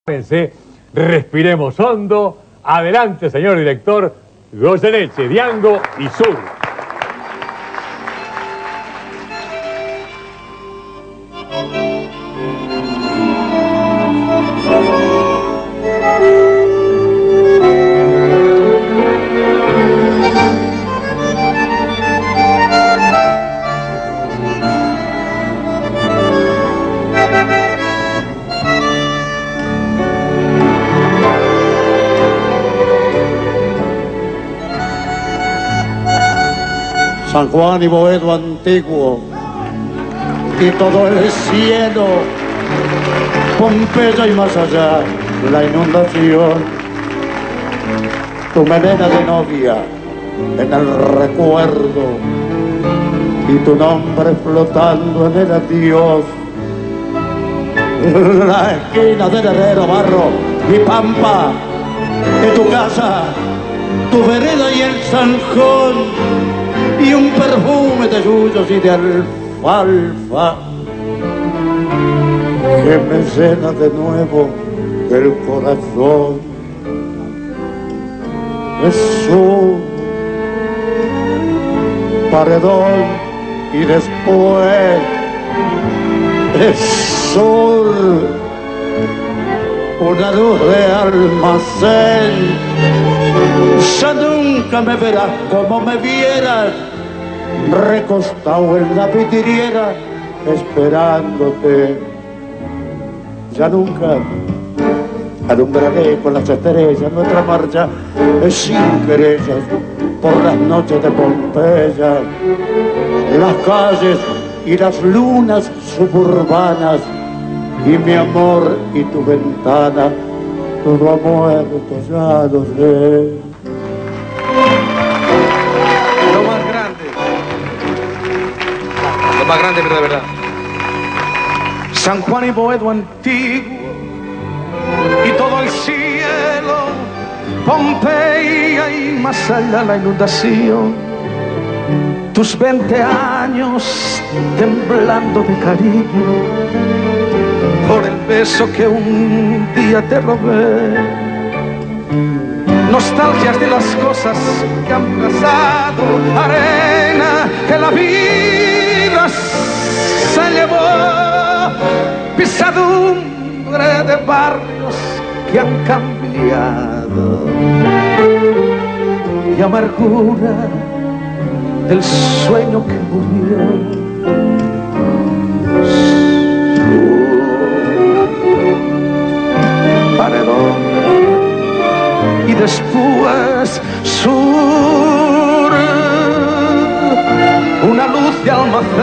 Respiremos hondo. Adelante, señor director. Goyeneche, Diango y Sur. San Juan y Boedo antiguo y todo el cielo, Pompeya y más allá, la inundación, tu melena de novia en el recuerdo y tu nombre flotando en el adiós, la esquina del herrero, barro y pampa de tu casa, tu vereda y el zanjón, y un perfume de yuyos y de alfalfa que me llena de nuevo el corazón. Es un paredón y después es sol, una luz de almacén. Ya nunca me verás como me vieras, recostado en la vidriera esperándote. Ya nunca alumbraré con las estrellas nuestra marcha sin querellas por las noches de Pompeya, las calles y las lunas suburbanas y mi amor y tu ventana. Todo ha muerto, ya lo sé. Lo más grande, pero de verdad. San Juan y Boedo antiguo y todo el cielo, Pompeya y más allá la inundación. Tus 20 años temblando de cariño por el beso que un día te robé. Nostalgias de las cosas que han pasado, arena que la vida se llevó, pisadumbre de barrios que han cambiado y amargura del sueño que murió. Paredón y después sur, una luz de almacén,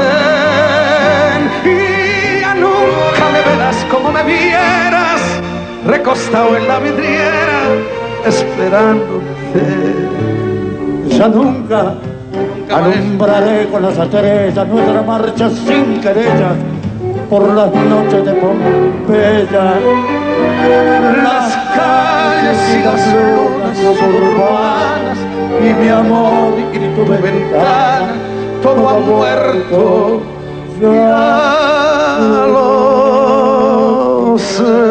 y ya nunca me verás como me vieras, recostado en la vidriera esperándote. Ya nunca alumbraré con las estrellas nuestra marcha sin querellas por las noches de Pompeya, las calles y las lunas urbanas y mi amor y tu ventana. Todo ha muerto, ya lo sé.